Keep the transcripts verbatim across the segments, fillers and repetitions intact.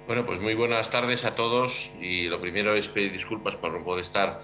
Bueno, pues muy buenas tardes a todos y lo primero es pedir disculpas por no poder estar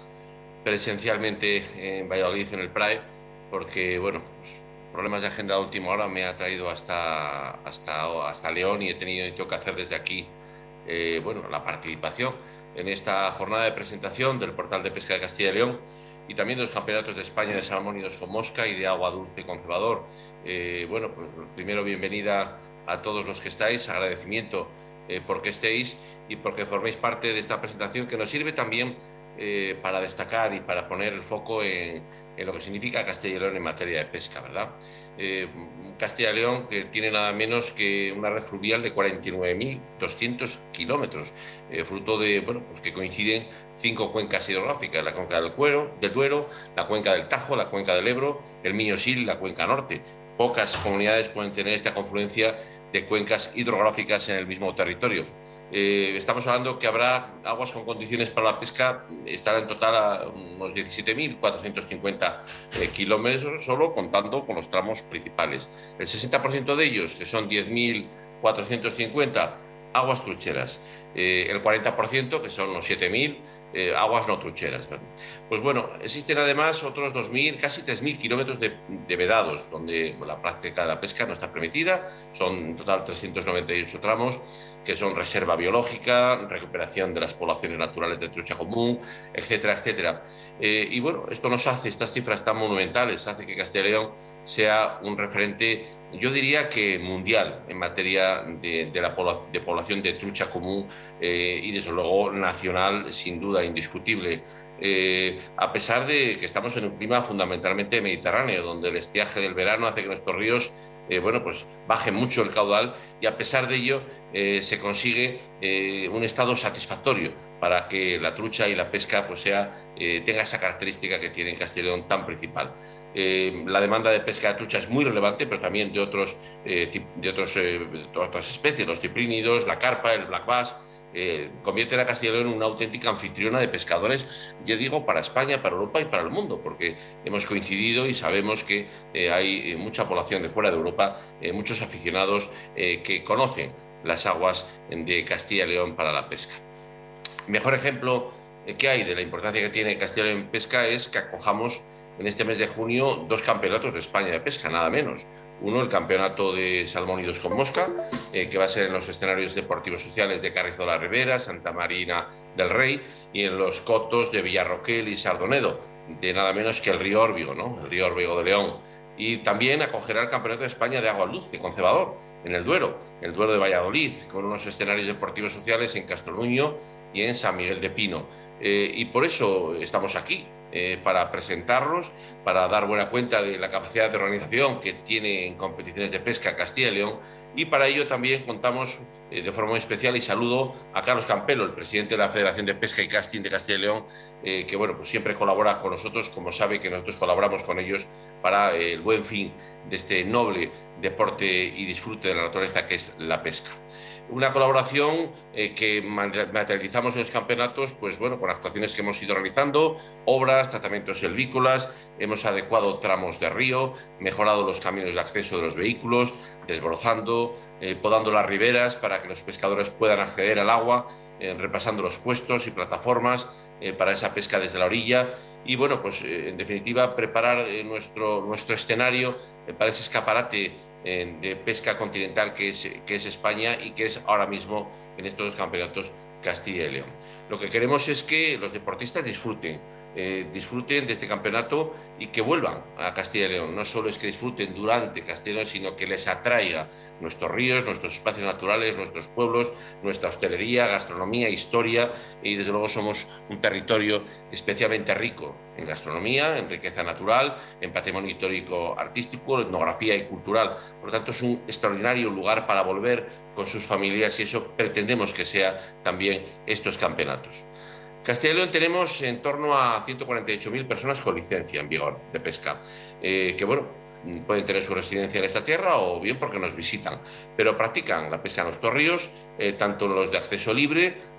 presencialmente en Valladolid en el Pride porque, bueno, pues, problemas de agenda de última hora me ha traído hasta, hasta, hasta León y he tenido y tengo que hacer desde aquí, eh, bueno, la participación en esta jornada de presentación del Portal de Pesca de Castilla y León y también de los campeonatos de España de salmónidos con mosca y de agua dulce con cebador. Eh, bueno, pues primero bienvenida a todos los que estáis, agradecimiento eh, porque estéis y porque forméis parte de esta presentación que nos sirve también eh, para destacar y para poner el foco en, en lo que significa Castilla y León en materia de pesca, ¿verdad? Eh, Castilla y León que tiene nada menos que una red fluvial de cuarenta y nueve mil doscientos kilómetros, eh, fruto de, bueno, pues que coinciden cinco cuencas hidrográficas, la cuenca del, Cuero, del Duero, la cuenca del Tajo, la cuenca del Ebro, el Miño-Sil y la cuenca norte. Pocas comunidades pueden tener esta confluencia de cuencas hidrográficas en el mismo territorio. Eh, estamos hablando que habrá aguas con condiciones para la pesca, estará en total a unos diecisiete mil cuatrocientos cincuenta eh, kilómetros, solo contando con los tramos principales. El sesenta por ciento de ellos, que son diez mil cuatrocientos cincuenta, aguas trucheras. Eh, el cuarenta por ciento, que son los siete mil, eh, aguas no trucheras. Pues bueno, existen además otros dos mil, casi tres mil kilómetros de, de vedados, donde la práctica de la pesca no está permitida. Son en total trescientos noventa y ocho tramos, que son reserva biológica, recuperación de las poblaciones naturales de trucha común, etcétera, etcétera. Eh, y bueno, esto nos hace, estas cifras tan monumentales, hace que Castilla y León sea un referente, yo diría que mundial, en materia de, de la pobla de población de trucha común eh, y desde luego nacional, sin duda, indiscutible. Eh, a pesar de que estamos en un clima fundamentalmente mediterráneo, donde el estiaje del verano hace que nuestros ríos eh, bueno, pues baje mucho el caudal y a pesar de ello eh, se consigue eh, un estado satisfactorio para que la trucha y la pesca pues sea, eh, tenga esa característica que tiene en Castilla y León tan principal. Eh, la demanda de pesca de trucha es muy relevante, pero también de, otros, eh, de, otros, eh, de otras especies, los ciprínidos, la carpa, el black bass. Eh, convierten a Castilla y León en una auténtica anfitriona de pescadores, yo digo, para España, para Europa y para el mundo, porque hemos coincidido y sabemos que eh, hay eh, mucha población de fuera de Europa, eh, muchos aficionados eh, que conocen las aguas de Castilla y León para la pesca. Mejor ejemplo eh, que hay de la importancia que tiene Castilla y León en pesca es que acojamos en este mes de junio dos campeonatos de España de pesca, nada menos. Uno, el campeonato de salmónidos con mosca, eh, que va a ser en los escenarios deportivos sociales de Carrizo de la Ribera, Santa Marina del Rey, y en los cotos de Villarroquel y Sardonedo, de nada menos que el río Órbigo, ¿no? El río Órbigo de León. Y también acogerá el Campeonato de España de Agua Dulce con cebador, en el Duero, el Duero de Valladolid, con unos escenarios deportivos sociales en Castroluño y en San Miguel de Pino. Eh, y por eso estamos aquí, eh, para presentarlos, para dar buena cuenta de la capacidad de organización que tiene en competiciones de pesca Castilla y León, y para ello también contamos eh, de forma muy especial y saludo a Carlos Campelo, el presidente de la Federación de Pesca y Casting de Castilla y León, eh, que bueno, pues siempre colabora con nosotros, como sabe que nosotros colaboramos con ellos para eh, el buen fin de este noble deporte y disfrute de la naturaleza que es la pesca. Una colaboración eh, que materializamos en los campeonatos, pues bueno, con actuaciones que hemos ido realizando, obras, tratamientos silvícolas, hemos adecuado tramos de río, mejorado los caminos de acceso de los vehículos, desbrozando, eh, podando las riberas para que los pescadores puedan acceder al agua, eh, repasando los puestos y plataformas eh, para esa pesca desde la orilla y bueno, pues eh, en definitiva preparar eh, nuestro, nuestro escenario eh, para ese escaparate de pesca continental que es, que es España y que es ahora mismo en estos dos campeonatos Castilla y León. Lo que queremos es que los deportistas disfruten, eh, disfruten de este campeonato y que vuelvan a Castilla y León. No solo es que disfruten durante Castilla y León, sino que les atraiga nuestros ríos, nuestros espacios naturales, nuestros pueblos, nuestra hostelería, gastronomía, historia y desde luego somos un territorio especialmente rico en gastronomía, en riqueza natural, en patrimonio histórico artístico, etnografía y cultural. Por lo tanto, es un extraordinario lugar para volver con sus familias y eso pretendemos que sea también estos campeonatos. Castilla y León tenemos en torno a ciento cuarenta y ocho mil personas con licencia en vigor de pesca, eh, que bueno, pueden tener su residencia en esta tierra o bien porque nos visitan, pero practican la pesca en nuestros ríos, eh, tanto los de acceso libre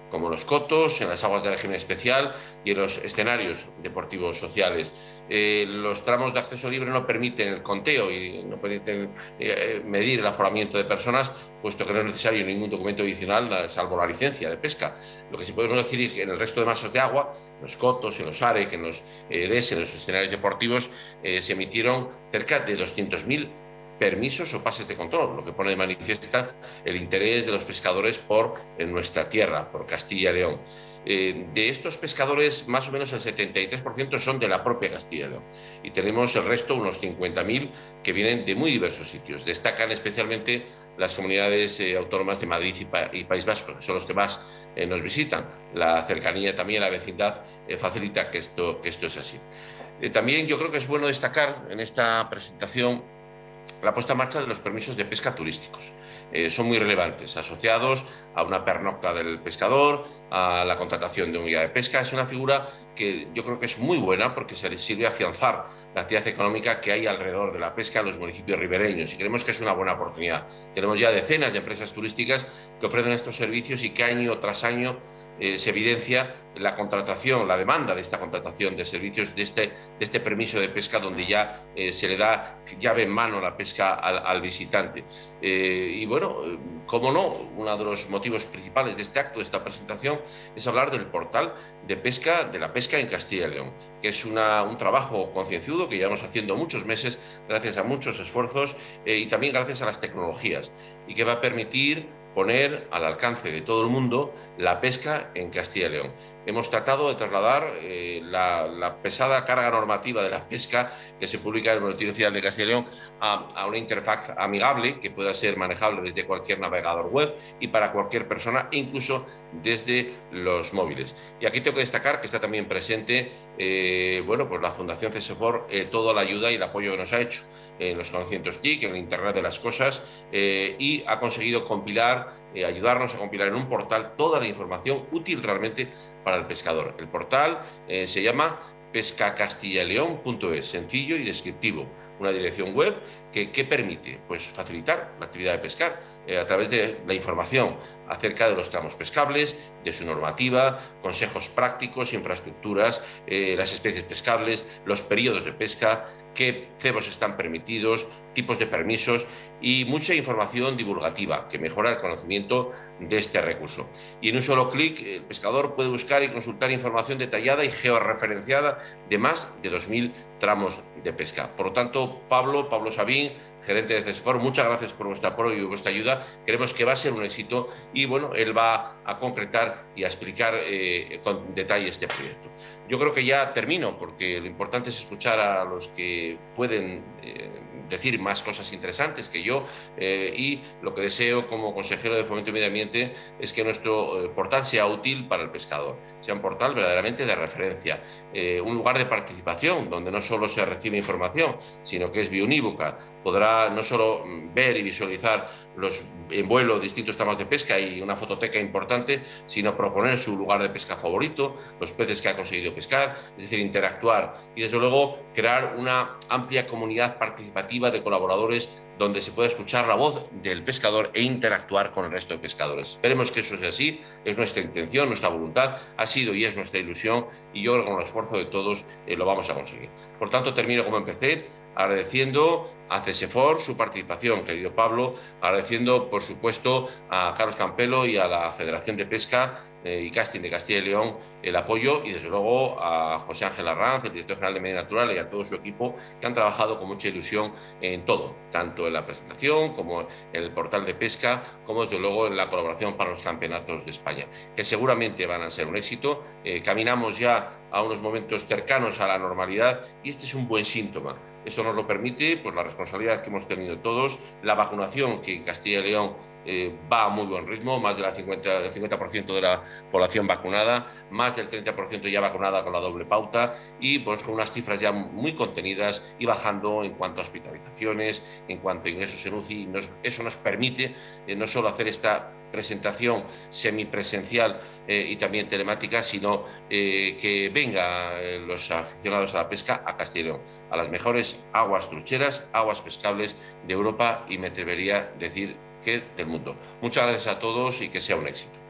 como los cotos, en las aguas de régimen especial y en los escenarios deportivos sociales. Eh, los tramos de acceso libre no permiten el conteo y no permiten eh, medir el aforamiento de personas, puesto que no es necesario ningún documento adicional, salvo la licencia de pesca. Lo que sí podemos decir es que en el resto de masas de agua, en los cotos, en los AREC, en los eh, D E S, en los escenarios deportivos, eh, se emitieron cerca de doscientos mil permisos o pases de control, lo que pone de manifiesta el interés de los pescadores por en nuestra tierra, por Castilla y León. Eh, de estos pescadores, más o menos el setenta y tres por ciento son de la propia Castilla y León. Y tenemos el resto, unos cincuenta mil, que vienen de muy diversos sitios. Destacan especialmente las comunidades eh, autónomas de Madrid y, pa y País Vasco, que son los que más eh, nos visitan. La cercanía también, la vecindad, eh, facilita que esto, que esto es así. Eh, también yo creo que es bueno destacar en esta presentación la puesta en marcha de los permisos de pesca turísticos. Eh, son muy relevantes, asociados a una pernocta del pescador, a la contratación de un guía de pesca. Es una figura que yo creo que es muy buena porque se le sirve a afianzar la actividad económica que hay alrededor de la pesca en los municipios ribereños, y creemos que es una buena oportunidad. Tenemos ya decenas de empresas turísticas que ofrecen estos servicios y que año tras año eh, se evidencia la contratación, la demanda de esta contratación de servicios, de este, de este permiso de pesca, donde ya eh, se le da llave en mano la pesca al, al visitante. Eh, y bueno, como no, uno de los motivos principales de este acto, de esta presentación, es hablar del portal de pesca, de la pesca en Castilla y León, que es una, un trabajo concienzudo que llevamos haciendo muchos meses, gracias a muchos esfuerzos eh, y también gracias a las tecnologías, y que va a permitir poner al alcance de todo el mundo la pesca en Castilla y León. Hemos tratado de trasladar eh, la, la pesada carga normativa de la pesca que se publica en el Boletín Oficial de Castilla y León a, a una interfaz amigable que pueda ser manejable desde cualquier navegador web y para cualquier persona, incluso desde los móviles. Y aquí tengo que destacar que está también presente eh, bueno, pues la Fundación CESEFOR, eh, toda la ayuda y el apoyo que nos ha hecho en los conocimientos T I C, en el Internet de las Cosas, eh, y ha conseguido compilar, eh, ayudarnos a compilar en un portal toda la información útil realmente para el pescador. El portal eh, se llama pesca castilla y león punto es, sencillo y descriptivo, una dirección web que, que permite pues, facilitar la actividad de pescar eh, a través de la información acerca de los tramos pescables, de su normativa, consejos prácticos, infraestructuras, eh, las especies pescables, los periodos de pesca, qué cebos están permitidos, tipos de permisos y mucha información divulgativa que mejora el conocimiento de este recurso. Y en un solo clic el pescador puede buscar y consultar información detallada y georreferenciada de más de dos mil tramos de pesca. Por lo tanto, Pablo, Pablo Sabín, gerente de CESEFOR, muchas gracias por vuestro apoyo y vuestra ayuda. Creemos que va a ser un éxito y bueno, él va a concretar y a explicar eh, con detalle este proyecto. Yo creo que ya termino, porque lo importante es escuchar a los que pueden eh, decir más cosas interesantes que yo, eh, y lo que deseo como consejero de Fomento y Medio Ambiente es que nuestro eh, portal sea útil para el pescador, sea un portal verdaderamente de referencia, eh, un lugar de participación donde no solo se recibe información, sino que es bionívoca, podrá no solo ver y visualizar los en vuelo distintos tramos de pesca y una fototeca importante, sino proponer su lugar de pesca favorito, los peces que ha conseguido pescar, es decir, interactuar y desde luego crear una amplia comunidad participativa de colaboradores donde se pueda escuchar la voz del pescador e interactuar con el resto de pescadores. Esperemos que eso sea así, es nuestra intención, nuestra voluntad, ha sido y es nuestra ilusión, y yo creo que con el esfuerzo de todos eh, lo vamos a conseguir. Por tanto, termino como empecé, agradeciendo a CESEFOR su participación, querido Pablo, agradeciendo, por supuesto, a Carlos Campelo y a la Federación de Pesca eh, y Casting de Castilla y León el apoyo, y desde luego a José Ángel Arranz, el director general de Medio Natural, y a todo su equipo que han trabajado con mucha ilusión en todo, tanto en la presentación como en el portal de pesca, como desde luego en la colaboración para los campeonatos de España, que seguramente van a ser un éxito. Eh, caminamos ya a unos momentos cercanos a la normalidad y este es un buen síntoma. Eso nos lo permite pues, la responsabilidad que hemos tenido todos, la vacunación que en Castilla y León eh, va a muy buen ritmo, más del cincuenta, cincuenta por ciento de la población vacunada, más del treinta por ciento ya vacunada con la doble pauta y pues, con unas cifras ya muy contenidas y bajando en cuanto a hospitalizaciones, en cuanto a ingresos en U C I. Nos, eso nos permite eh, no solo hacer esta presentación semipresencial eh, y también telemática, sino eh, que vengan eh, los aficionados a la pesca a Castilla y León, a las mejores aguas trucheras, aguas pescables de Europa y me atrevería a decir que del mundo. Muchas gracias a todos y que sea un éxito.